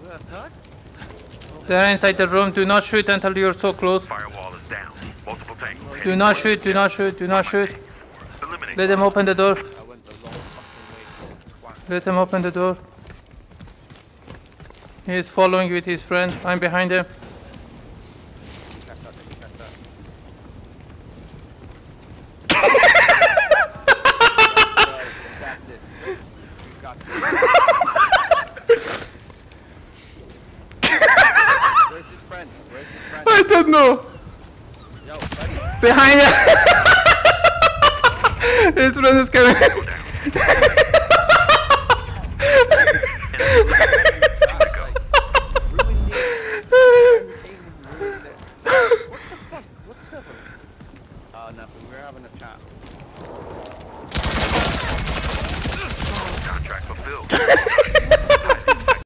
They're inside the room. Do not shoot until you're so close. Firewall is down. Multiple tanks. Do not shoot, do not shoot, do not shoot. Let them open the door. Let him open the door. He is following with his friend. I'm behind him. Where's his friend? Where's his friend? I don't know. Yo, buddy. Behind him. His friend is coming.